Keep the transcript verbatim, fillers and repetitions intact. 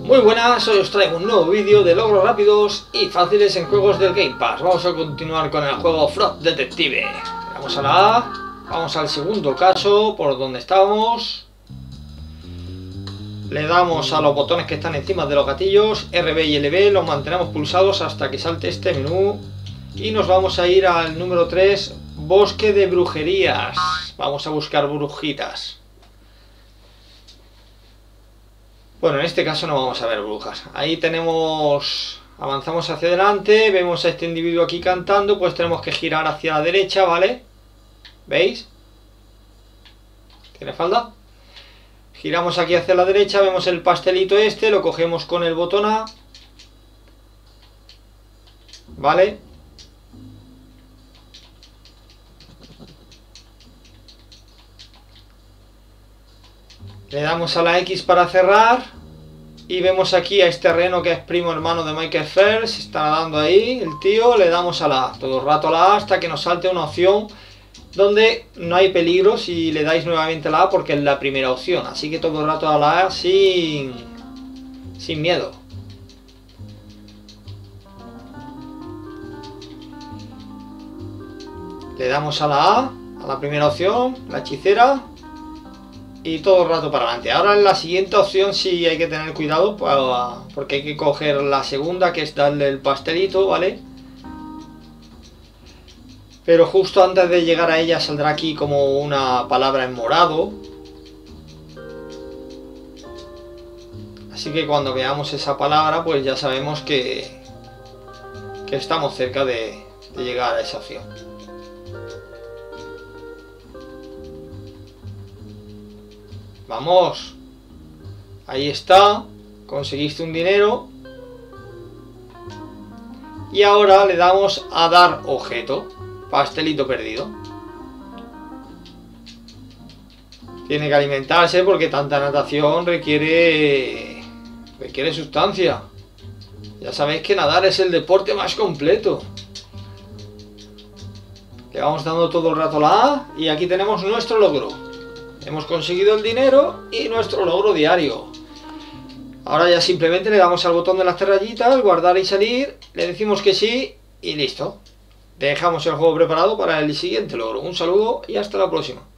Muy buenas, hoy os traigo un nuevo vídeo de logros rápidos y fáciles en juegos del Game Pass. Vamos a continuar con el juego Fraud Detective. Vamos a la A, vamos al segundo caso, por donde estábamos. Le damos a los botones que están encima de los gatillos, R B y L B, los mantenemos pulsados hasta que salte este menú. Y nos vamos a ir al número tres, Bosque de Brujerías. Vamos a buscar brujitas. Bueno, en este caso no vamos a ver brujas. Ahí tenemos, avanzamos hacia adelante, vemos a este individuo aquí cantando, pues tenemos que girar hacia la derecha, ¿vale? ¿Veis? ¿Tiene falda? Giramos aquí hacia la derecha, vemos el pastelito este, lo cogemos con el botón A, ¿vale? Le damos a la X para cerrar y vemos aquí a este reno que es primo hermano de Michael Phelps, se está dando ahí el tío, le damos a la A, todo el rato a la A hasta que nos salte una opción donde no hay peligro si le dais nuevamente a la A porque es la primera opción, así que todo el rato a la A sin, sin miedo. Le damos a la A, a la primera opción, la hechicera. Y todo el rato para adelante. Ahora en la siguiente opción sí hay que tener cuidado, porque hay que coger la segunda, que es darle el pastelito, ¿vale? Pero justo antes de llegar a ella saldrá aquí como una palabra en morado. Así que cuando veamos esa palabra, pues ya sabemos que, que estamos cerca de, de llegar a esa opción. Vamos, ahí está, conseguiste un dinero. Y ahora le damos a dar objeto, pastelito perdido. Tiene que alimentarse porque tanta natación requiere, requiere sustancia. Ya sabéis que nadar es el deporte más completo. Le vamos dando todo el rato la A y aquí tenemos nuestro logro. Hemos conseguido el dinero y nuestro logro diario. Ahora ya simplemente le damos al botón de las tres rayitas, guardar y salir, le decimos que sí y listo. Dejamos el juego preparado para el siguiente logro. Un saludo y hasta la próxima.